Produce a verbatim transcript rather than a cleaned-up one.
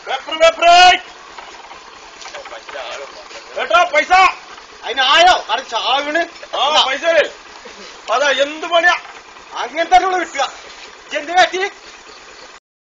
കേട്ടോ പൈസ അതിനായോ അത് ചാവിണ് ആ പൈസ അതാ എന്ത് പണിയാ അങ്ങനെ തന്നെ ഉള്ള കിട്ടുക എന്ത് പറ്റി